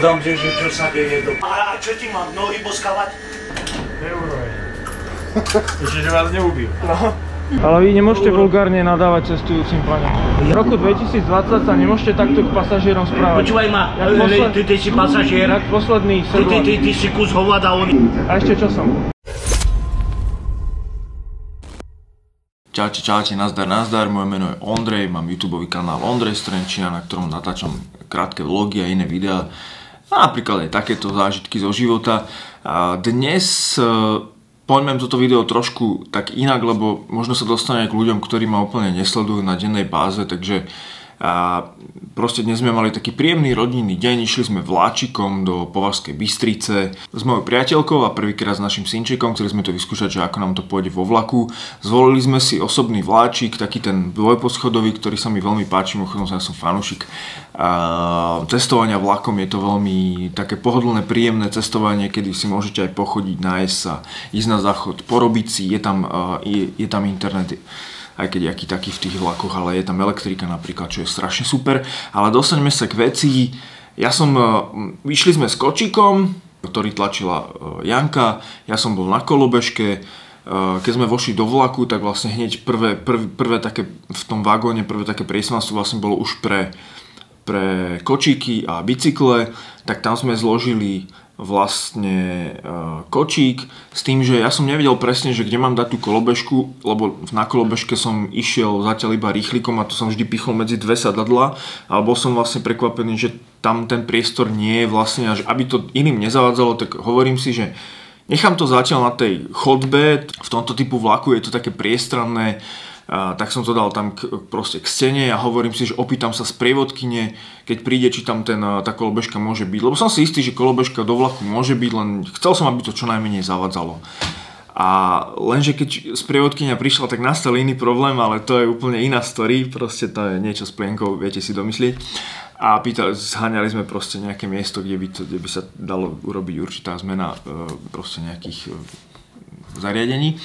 Dám, že čo sa deje. A čo ti mám, nohy boskavať? Euro je. Ešte, že vás neubil. No. Ale vy nemôžete vulgárne nadávať cestujúcim, pane. V roku 2020 sa nemôžete takto k pasažierom správať. Počúvaj ma, ty si pasažier. Jak posledný sedlak. Ty si kus hovada on. A ešte čo som? Čaute, nazdar, moje meno je Ondrej, mám YouTubeový kanál Ondrej Strenčina, na ktorom natáčam krátke vlogy a iné videá, napríklad aj takéto zážitky zo života. A dnes poďmem toto video trošku tak inak, lebo možno sa dostane k ľuďom, ktorí ma úplne nesledujú na dennej báze, takže proste dnes sme mali taký príjemný rodinný deň, išli sme vláčikom do Považskej Bystrice s mojou priateľkou a prvýkrát s našim synčikom, chceli sme to vyskúšať, že ako nám to pôjde vo vlaku. Zvolili sme si osobný vláčik, taký ten dvojposchodový, ktorý sa mi veľmi páči, mimochodom ja som fanúšik cestovania vlakom, je to veľmi také pohodlné, príjemné cestovanie, kedy si môžete aj pochodiť, nájsť sa, ísť na záchod, porobiť si, je tam internet, aj keď aký taký v tých vlakoch, ale je tam elektrika napríklad, čo je strašne super. Ale dostaňme sa k veci. Vyšli sme s kočíkom, ktorý tlačila Janka, ja som bol na kolobežke. Keď sme vošli do vlaku, tak vlastne hneď prvé také v tom vagóne, prvé také priestranstvo vlastne bolo už pre kočíky a bicykle, tak tam sme zložili vlastne kočík s tým, že ja som nevedel presne, že kde mám dať tú kolobežku, lebo na kolobežke som išiel zatiaľ iba rýchlikom a to som vždy pichol medzi dve sadadlá, ale bol som vlastne prekvapený, že tam ten priestor nie je vlastne, a že aby to iným nezavádzalo, tak hovorím si, že nechám to zatiaľ na tej chodbe, v tomto typu vlaku je to také priestranné. Tak som to dal tam proste k stene a hovorím si, že opýtam sa sprievodkyne, keď príde, či tam tá kolobežka môže byť. Lebo som si istý, že kolobežka do vlaku môže byť, len chcel som, aby to čo najmenej zavadzalo. A lenže keď sprievodkyňa prišla, tak nastal iný problém, ale to je úplne iná story, proste to je niečo s plienkou, viete si domyslieť. A zháňali sme proste nejaké miesto, kde by sa dalo urobiť určitá zmena proste nejakých zariadení.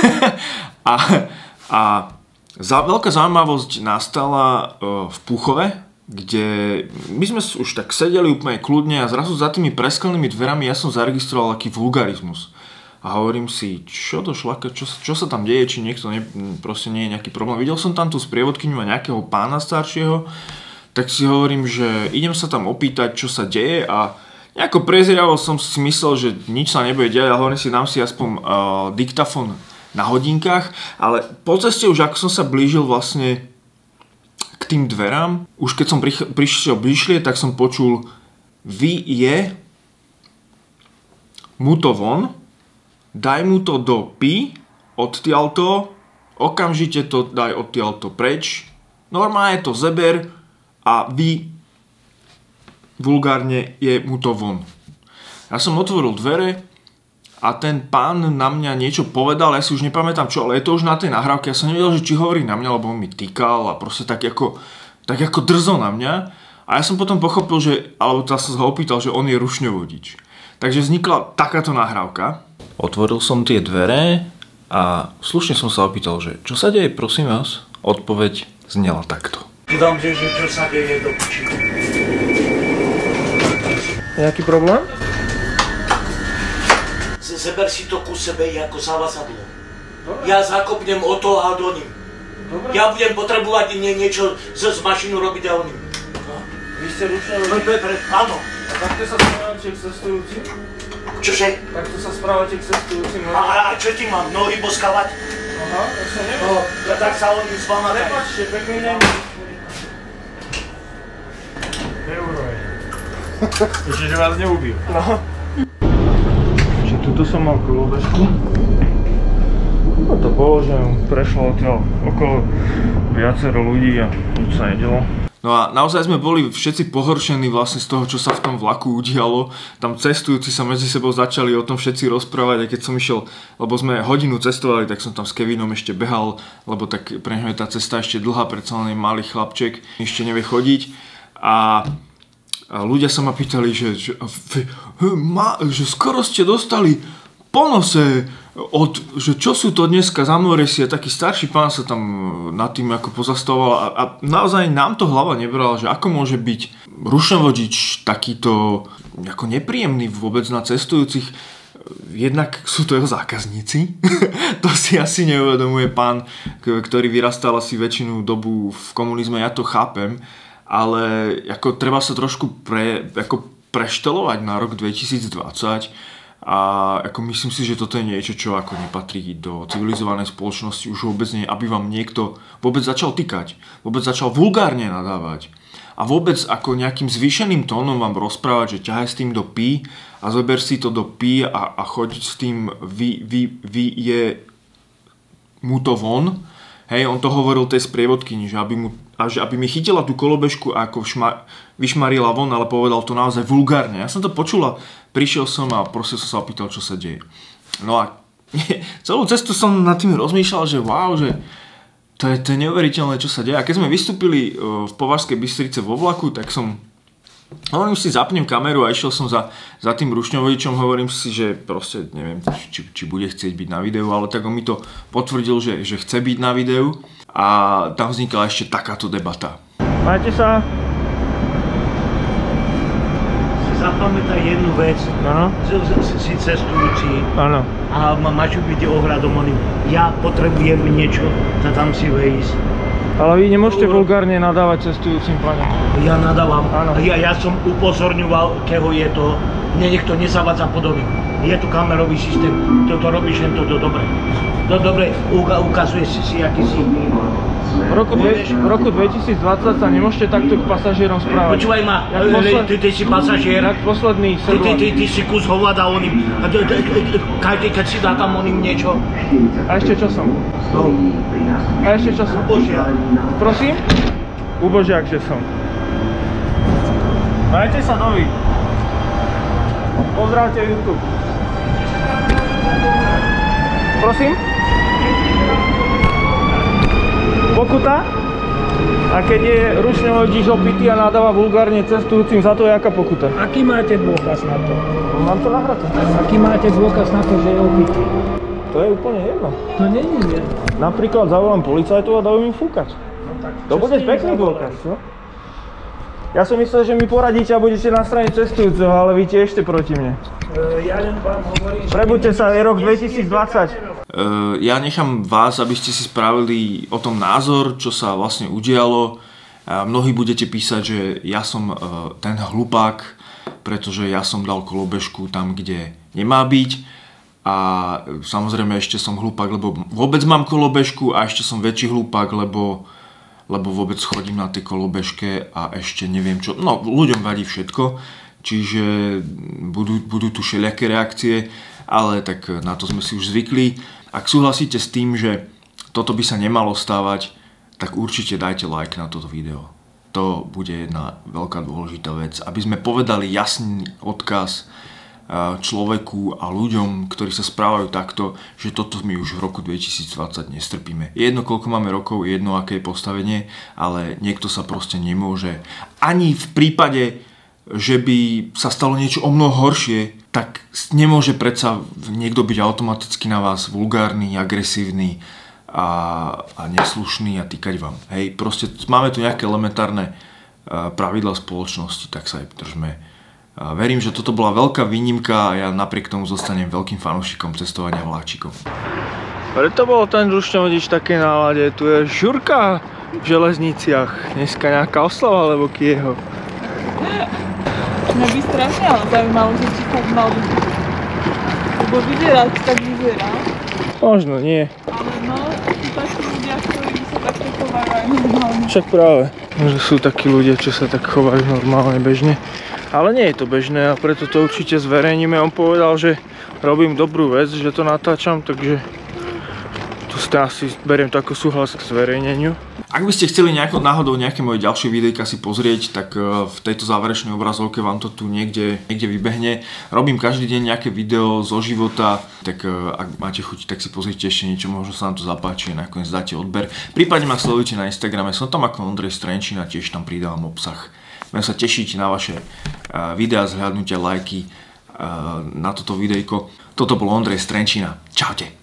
A veľká zaujímavosť nastala v Púchove, kde my sme už tak sedeli úplne kľudne a zrazu za tými presklenými dverami ja som zaregistroval aký vulgarizmus. A hovorím si, čo to šlaka, čo sa tam deje, či niekto proste nie je nejaký problém. Videl som tam tú sprievodkyňu a nejakého pána staršieho, tak si hovorím, že idem sa tam opýtať, čo sa deje a nejako prezieravo som si myslel, že nič sa nebude diať, ale hovorím si, dám si aspoň diktafón na hodinkách, ale po ceste už ako som sa blížil vlastne k tým dverám, už keď som prišiel bližšie, tak som počul je mu to von, daj mu to do pi, odtiaľto, okamžite to daj odtiaľto preč, normálne to zeber a vulgárne je mu to von. Ja som otvoril dvere a ten pán na mňa niečo povedal, ja si už nepamätám čo, ale je to už na tej nahrávke, ja som nevedel, že či hovorí na mňa, lebo on mi týkal a proste tak ako drzo na mňa. A ja som potom pochopil, alebo teda som sa ho opýtal, že on je rušňovodič. Takže vznikla takáto nahrávka. Otvoril som tie dvere a slušne som sa opýtal, že čo sa deje, prosím vás? Odpoveď znela takto. Dám, že čo sa deje do piči. Nejaký problém? Zeber si to ku sebe ako zavazadlo. Ja zakopnem o to a do ním. Ja budem potrebovať niečo z mašinu robiť a oným. Vy ste rušňovodič? Áno. A takto sa správate k cestujúcim? Čože? Takto sa správate k cestujúcim? A čo ti mám, nohy boskavať? Aha, to sa neviem. No, tak sa oným s vama ne. Prepačte, pekný deň. Euro je. Ešte, že vás neubil. No. Tuto som mal kolobežku. To položím, prešlo odtiaľ okolo viacero ľudí a nič sa nedelo. No a naozaj sme boli všetci pohoršení vlastne z toho, čo sa v tom vlaku udialo. Tam cestujúci sa medzi sebou začali o tom všetci rozprávať, aj keď som išiel, lebo sme hodinu cestovali, tak som tam s Kevinom ešte behal, lebo tak pre neho je tá cesta ešte dlhá, predsa len je malý chlapček, ešte nevie chodiť. A ľudia sa ma pýtali, že skoro ste dostali po nose, že čo sú to dneska za moresie, taký starší pán sa tam nad tým ako pozastavoval a naozaj nám to hlava nebrala, že ako môže byť rušnovodič takýto ako nepríjemný vôbec na cestujúcich. Jednak sú to jeho zákazníci, to si asi neuvedomuje pán, ktorý vyrastal asi väčšinu dobu v komunizme, ja to chápem, ale ako treba sa trošku preštelovať na rok 2020 a ako myslím si, že toto je niečo, čo ako nepatrí do civilizovanej spoločnosti už vôbec nie, aby vám niekto vôbec začal tykať, vôbec začal vulgárne nadávať a vôbec ako nejakým zvýšeným tónom vám rozprávať, že ťahaj s tým do pí a zober si to do pí a choď s tým je mu to von. Hej, on to hovoril tej sprievodkyni, že aby mi chytila tú kolobežku a ako vyšmarila von, ale povedal to naozaj vulgárne. Ja som to počula, prišiel som a proste som sa opýtal, čo sa deje. No a celú cestu som nad tým rozmýšľal, že wow, že to je neuveriteľné, čo sa deje. A keď sme vystúpili v Považskej Bystrici vo vlaku, tak hovorím si, zapnem kameru a išiel som za tým rušňovodičom, hovorím si, že proste neviem, či bude chcieť byť na videu, ale tak on mi to potvrdil, že chce byť na videu a tam vznikla ešte takáto debata. Majte sa. Zapamätaj jednu vec, si cestujúci a máš byť ohľadom oným. Ja potrebujem niečo, tam si vejsť. Ale vy nemôžete vulgárne nadávať cestujúcim, pane. Ja nadávam. Ja som upozorňoval, keho je to. Mne niekto nezavádza podoby. Je tu kamerový systém, toto robíš len toto dobre. To dobre ukazuje si, aký si. V roku 2020 sa nemôžete takto k pasažierom správať. Počúvaj ma, ty si pasažier. Jak posledný servant. Ty si kus hovada oným. Keď si dá tam oným niečo. A ešte čo som? No. A ešte čo som? Prosím? Ubožiak, že som. Majte sa noví. Pozdravte YouTube. Prosím? Pokuta? A keď je rušňovodič opitý a nadáva vulgárne cestujúcim, za to je aká pokuta? Aký máte dôkaz na to? Mám to nahraté. Aký máte dôkaz na to, že je opitý? To je úplne jedno. To nie je jedno. Napríklad zavolám policajtov a dajú im fúkať. No tak, to bude pekný dôkaz, čo? Ja som myslel, že mi poradíte a budete na strane cestujúceho, ale vy tiež ste proti mne. Ja len vám hovorím, že... Prebuďte sa, je rok 2020. Ja nechám vás, aby ste si spravili o tom názor, čo sa vlastne udialo. Mnohí budete písať, že ja som ten hlupák, pretože ja som dal kolobežku tam, kde nemá byť. A samozrejme ešte som hlupák, lebo vôbec mám kolobežku a ešte som väčší hlupák, lebo vôbec chodím na tej kolobežke a ešte neviem čo. No, ľuďom vadí všetko, čiže budú tu všelijaké reakcie, ale tak na to sme si už zvykli. Ak súhlasíte s tým, že toto by sa nemalo stávať, tak určite dajte like na toto video. To bude jedna veľká dôležitá vec, aby sme povedali jasný odkaz človeku a ľuďom, ktorí sa správajú takto, že toto my už v roku 2020 nestrpíme. Jedno, koľko máme rokov, jedno, aké je postavenie, ale niekto sa proste nemôže. Ani v prípade, že by sa stalo niečo o mnoho horšie, tak nemôže predsa niekto byť automaticky na vás vulgárny, agresívny a neslušný a týkať vám. Hej, proste máme tu nejaké elementárne pravidlá spoločnosti, tak sa aj držme. Verím, že toto bola veľká výnimka a ja napriek tomu zostanem veľkým fanúšikom cestovania vláčikom. Preto bol ten rušňovodič v takej nálade. Tu je žurka v železniciach. Dneska nejaká oslava, alebo kieho. Mňa by strašne ale zaujímalo, že či tak mal byť. Lebo vyzerá, tak vyzerá. Možno nie. Ale no, sú takí ľudia, ktorí sa takto chovajú aj normálne. Však práve. Že sú takí ľudia, čo sa tak chovajú normálne, bežne. Ale nie je to bežné a preto to určite zverejníme. On povedal, že robím dobrú vec, že to natáčam, takže to asi beriem to ako súhlas k zverejneniu. Ak by ste chceli náhodou nejaké moje ďalšie videjka si pozrieť, tak v tejto záverečnej obrazovke vám to tu niekde vybehne. Robím každý deň nejaké video zo života, tak ak máte chuť, tak si pozrite ešte niečo, možno sa vám to zapáči a nakoniec dáte odber. Prípadne ma sledujte na Instagrame, som tam ako Ondrej Strenčín a tiež tam pridávam obsah. Budem sa tešiť na vaše videá, zhľadnutia, lajky na toto videjko. Toto bol Ondrej z Trenčína. Čaute.